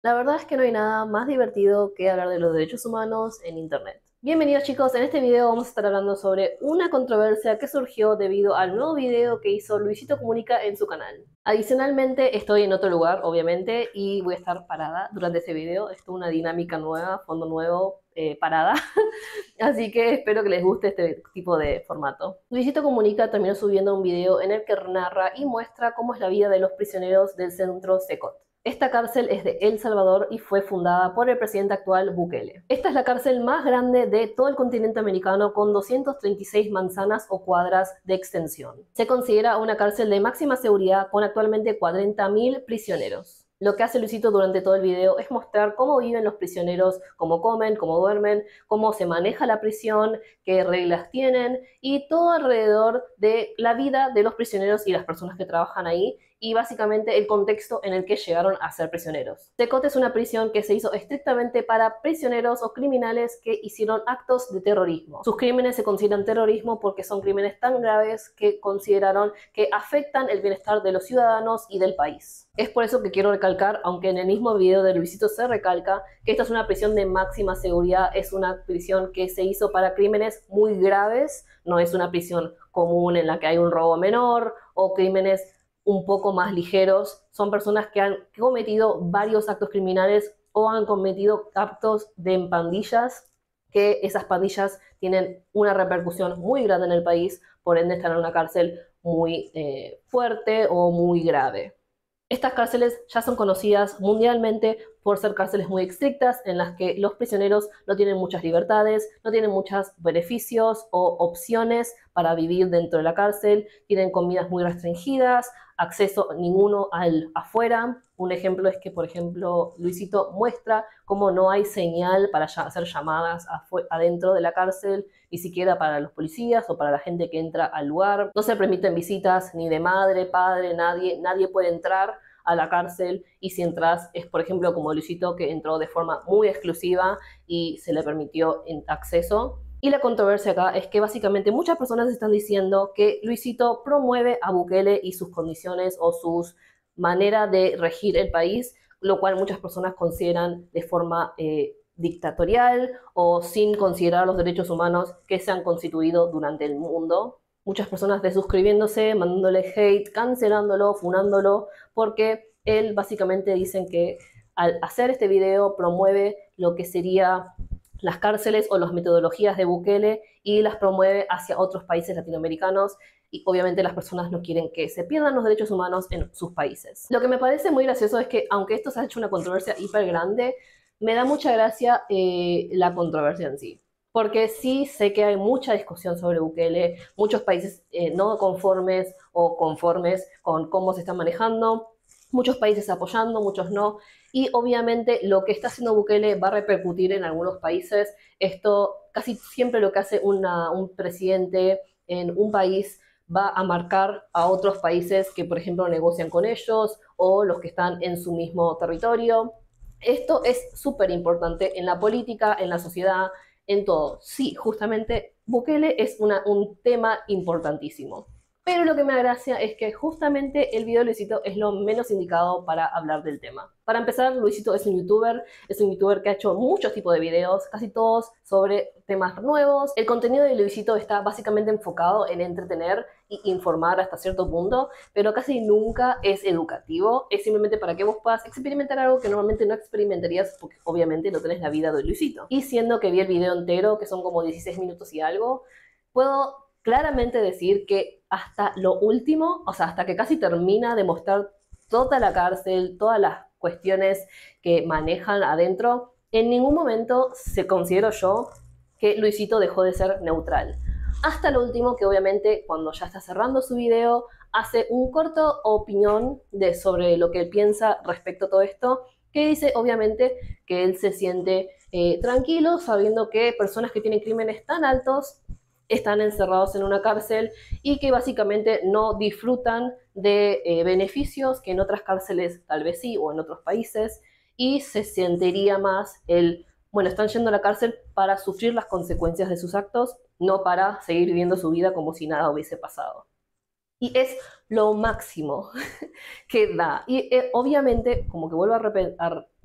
La verdad es que no hay nada más divertido que hablar de los derechos humanos en Internet. Bienvenidos chicos, en este video vamos a estar hablando sobre una controversia que surgió debido al nuevo video que hizo Luisito Comunica en su canal. Adicionalmente estoy en otro lugar, obviamente, y voy a estar parada durante este video. Esto es una dinámica nueva, fondo nuevo, parada. Así que espero que les guste este tipo de formato. Luisito Comunica terminó subiendo un video en el que narra y muestra cómo es la vida de los prisioneros del centro Secot. Esta cárcel es de El Salvador y fue fundada por el presidente actual Bukele. Esta es la cárcel más grande de todo el continente americano con 236 manzanas o cuadras de extensión. Se considera una cárcel de máxima seguridad con actualmente 40.000 prisioneros. Lo que hace Luisito durante todo el video es mostrar cómo viven los prisioneros, cómo comen, cómo duermen, cómo se maneja la prisión, qué reglas tienen y todo alrededor de la vida de los prisioneros y las personas que trabajan ahí y básicamente el contexto en el que llegaron a ser prisioneros. Tecot es una prisión que se hizo estrictamente para prisioneros o criminales que hicieron actos de terrorismo. Sus crímenes se consideran terrorismo porque son crímenes tan graves que consideraron que afectan el bienestar de los ciudadanos y del país. Es por eso que quiero recalcar, aunque en el mismo video de Luisito se recalca, que esta es una prisión de máxima seguridad, es una prisión que se hizo para crímenes muy graves, no es una prisión común en la que hay un robo menor o crímenes un poco más ligeros. Son personas que han cometido varios actos criminales o han cometido actos de pandillas, que esas pandillas tienen una repercusión muy grande en el país, por ende están en una cárcel muy fuerte o muy grave. Estas cárceles ya son conocidas mundialmente por ser cárceles muy estrictas en las que los prisioneros no tienen muchas libertades, no tienen muchos beneficios o opciones para vivir dentro de la cárcel, tienen comidas muy restringidas, acceso ninguno al afuera. Un ejemplo es que, por ejemplo, Luisito muestra cómo no hay señal para hacer llamadas adentro de la cárcel, ni siquiera para los policías o para la gente que entra al lugar. No se permiten visitas ni de madre, padre, nadie puede entrar a la cárcel y si entras es, por ejemplo, como Luisito que entró de forma muy exclusiva y se le permitió acceso. Y la controversia acá es que básicamente muchas personas están diciendo que Luisito promueve a Bukele y sus condiciones o sus manera de regir el país, lo cual muchas personas consideran de forma dictatorial o sin considerar los derechos humanos que se han constituido durante el mundo. Muchas personas desuscribiéndose, mandándole hate, cancelándolo, funándolo, porque él básicamente dicen que al hacer este video promueve lo que sería las cárceles o las metodologías de Bukele y las promueve hacia otros países latinoamericanos y obviamente las personas no quieren que se pierdan los derechos humanos en sus países. Lo que me parece muy gracioso es que aunque esto se ha hecho una controversia hiper grande, me da mucha gracia la controversia en sí. Porque sí sé que hay mucha discusión sobre Bukele, muchos países no conformes o conformes con cómo se está manejando, muchos países apoyando, muchos no, y obviamente lo que está haciendo Bukele va a repercutir en algunos países. Esto casi siempre lo que hace un presidente en un país va a marcar a otros países que, por ejemplo, negocian con ellos o los que están en su mismo territorio. Esto es súper importante en la política, en la sociedad, en todo. Sí, justamente Bukele es un tema importantísimo. Pero lo que me da gracia es que justamente el video de Luisito es lo menos indicado para hablar del tema. Para empezar, Luisito es un youtuber que ha hecho muchos tipos de videos, casi todos sobre temas nuevos. El contenido de Luisito está básicamente enfocado en entretener y informar hasta cierto punto, pero casi nunca es educativo. Es simplemente para que vos puedas experimentar algo que normalmente no experimentarías porque obviamente no tenés la vida de Luisito. Y siendo que vi el video entero, que son como 16 minutos y algo, puedo claramente decir que hasta lo último, o sea, hasta que casi termina de mostrar toda la cárcel, todas las cuestiones que manejan adentro, en ningún momento se considero yo que Luisito dejó de ser neutral. Hasta lo último, que obviamente cuando ya está cerrando su video, hace un corto opinión sobre lo que él piensa respecto a todo esto, que dice obviamente que él se siente tranquilo sabiendo que personas que tienen crímenes tan altos están encerrados en una cárcel y que básicamente no disfrutan de beneficios que en otras cárceles tal vez sí o en otros países y se sentiría más bueno, están yendo a la cárcel para sufrir las consecuencias de sus actos, no para seguir viviendo su vida como si nada hubiese pasado. Y es lo máximo que da. Y obviamente, como que vuelvo a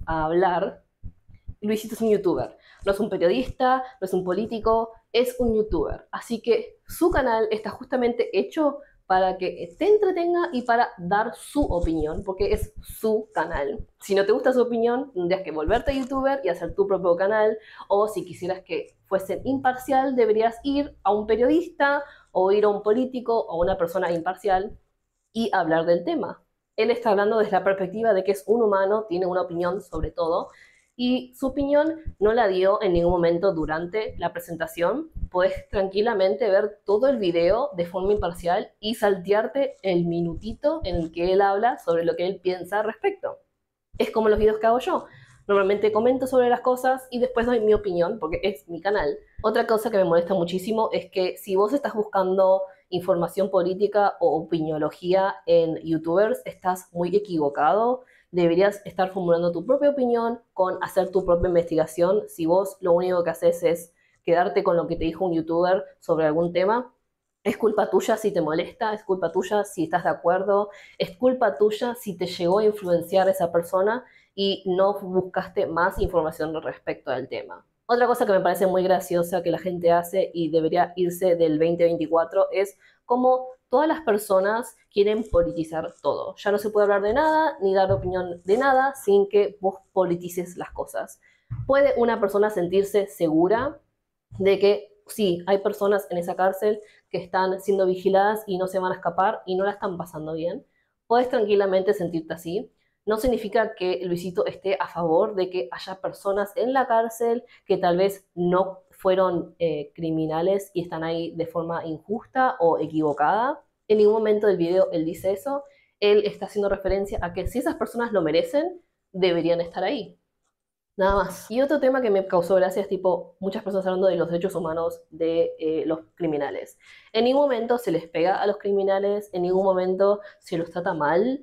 a hablar, Luisito es un youtuber. No es un periodista, no es un político, es un youtuber. Así que su canal está justamente hecho para que te entretenga y para dar su opinión, porque es su canal. Si no te gusta su opinión, tendrías que volverte youtuber y hacer tu propio canal, o si quisieras que fuese imparcial, deberías ir a un periodista o ir a un político o una persona imparcial y hablar del tema. Él está hablando desde la perspectiva de que es un humano, tiene una opinión sobre todo, y su opinión no la dio en ningún momento durante la presentación. Puedes tranquilamente ver todo el video de forma imparcial y saltearte el minutito en el que él habla sobre lo que él piensa al respecto. Es como los videos que hago yo. Normalmente comento sobre las cosas y después doy mi opinión porque es mi canal. Otra cosa que me molesta muchísimo es que si vos estás buscando información política o opiniología en youtubers, estás muy equivocado. Deberías estar formulando tu propia opinión con hacer tu propia investigación. Si vos lo único que haces es quedarte con lo que te dijo un youtuber sobre algún tema, es culpa tuya si te molesta, es culpa tuya si estás de acuerdo, es culpa tuya si te llegó a influenciar esa persona y no buscaste más información respecto al tema. Otra cosa que me parece muy graciosa que la gente hace y debería irse del 2024 es cómo todas las personas quieren politizar todo. Ya no se puede hablar de nada ni dar opinión de nada sin que vos politices las cosas. ¿Puede una persona sentirse segura de que sí, hay personas en esa cárcel que están siendo vigiladas y no se van a escapar y no la están pasando bien? Puedes tranquilamente sentirte así. No significa que Luisito esté a favor de que haya personas en la cárcel que tal vez no fueron criminales y están ahí de forma injusta o equivocada. En ningún momento del video él dice eso. Él está haciendo referencia a que si esas personas lo merecen, deberían estar ahí. Nada más. Y otro tema que me causó gracia es tipo muchas personas hablando de los derechos humanos de los criminales. En ningún momento se les pega a los criminales, en ningún momento se los trata mal.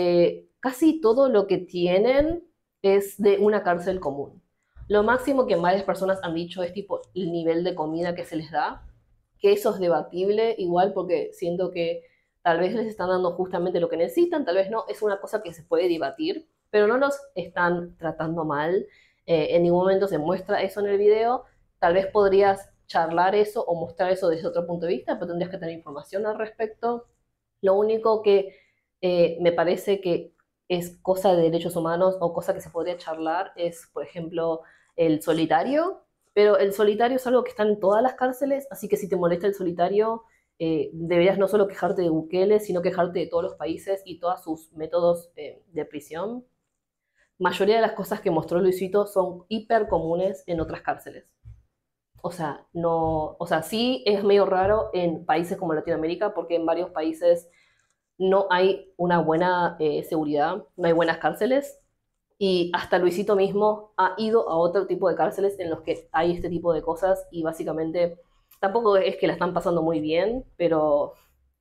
Casi todo lo que tienen es de una cárcel común. Lo máximo que varias personas han dicho es tipo el nivel de comida que se les da, que eso es debatible igual porque siento que tal vez les están dando justamente lo que necesitan, tal vez no, es una cosa que se puede debatir, pero no los están tratando mal. En ningún momento se muestra eso en el video. Tal vez podrías charlar eso o mostrar eso desde otro punto de vista, pero tendrías que tener información al respecto. Lo único que me parece que es cosa de derechos humanos o cosa que se podría charlar es, por ejemplo, el solitario, pero el solitario es algo que está en todas las cárceles, así que si te molesta el solitario, deberías no solo quejarte de Bukele, sino quejarte de todos los países y todos sus métodos de prisión. Mayoría de las cosas que mostró Luisito son hiper comunes en otras cárceles. O sea, no, o sea, sí es medio raro en países como Latinoamérica, porque en varios países no hay una buena seguridad, no hay buenas cárceles, y hasta Luisito mismo ha ido a otro tipo de cárceles en los que hay este tipo de cosas y básicamente tampoco es que la están pasando muy bien, pero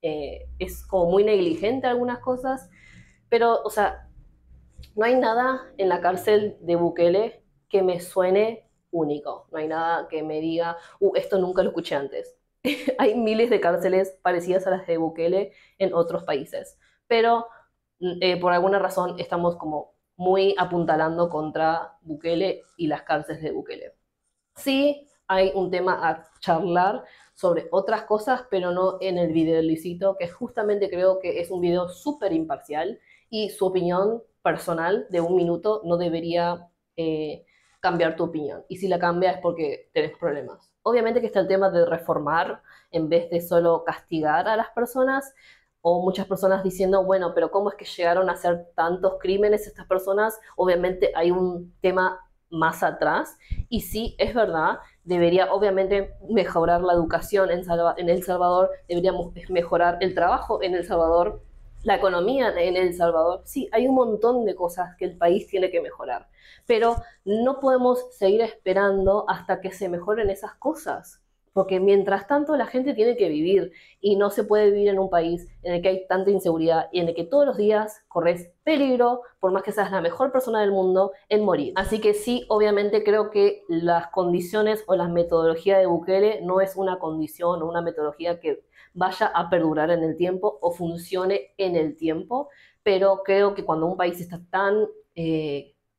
es como muy negligente algunas cosas, pero, o sea, no hay nada en la cárcel de Bukele que me suene único. No hay nada que me diga, esto nunca lo escuché antes. Hay miles de cárceles parecidas a las de Bukele en otros países, pero por alguna razón estamos como muy apuntalando contra Bukele y las cárceles de Bukele. Sí, hay un tema a charlar sobre otras cosas, pero no en el video de Luisito, que justamente creo que es un video súper imparcial y su opinión personal de un minuto no debería cambiar tu opinión. Y si la cambia es porque tenés problemas. Obviamente que está el tema de reformar en vez de solo castigar a las personas, o muchas personas diciendo, bueno, pero ¿cómo es que llegaron a hacer tantos crímenes estas personas? Obviamente hay un tema más atrás y sí, es verdad, debería obviamente mejorar la educación en El Salvador, deberíamos mejorar el trabajo en El Salvador, la economía en El Salvador. Sí, hay un montón de cosas que el país tiene que mejorar, pero no podemos seguir esperando hasta que se mejoren esas cosas. Porque mientras tanto la gente tiene que vivir y no se puede vivir en un país en el que hay tanta inseguridad y en el que todos los días corres peligro, por más que seas la mejor persona del mundo, en morir. Así que sí, obviamente creo que las condiciones o la metodología de Bukele no es una condición o una metodología que vaya a perdurar en el tiempo o funcione en el tiempo, pero creo que cuando un país está tan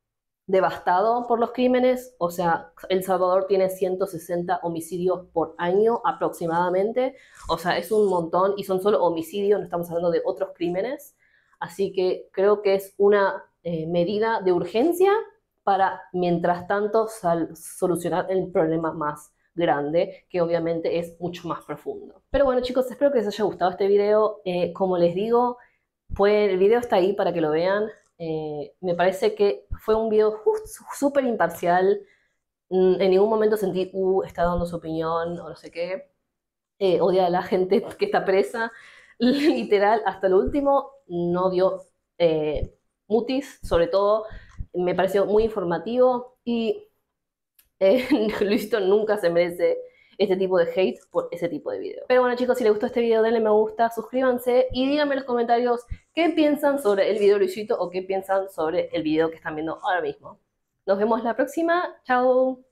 devastado por los crímenes. O sea, El Salvador tiene 160 homicidios por año aproximadamente. O sea, es un montón y son solo homicidios, no estamos hablando de otros crímenes. Así que creo que es una medida de urgencia para, mientras tanto, solucionar el problema más grande, que obviamente es mucho más profundo. Pero bueno, chicos, espero que les haya gustado este video. Como les digo, el video está ahí para que lo vean. Me parece que fue un video súper imparcial. En ningún momento sentí, está dando su opinión o no sé qué. Odia a la gente que está presa. Literal, hasta lo último, no dio mutis, sobre todo. Me pareció muy informativo y Luisito nunca se merece este tipo de hate por ese tipo de video. Pero bueno, chicos, si les gustó este video, denle me gusta, suscríbanse y díganme en los comentarios qué piensan sobre el video de Luisito o qué piensan sobre el video que están viendo ahora mismo. Nos vemos la próxima. Chao.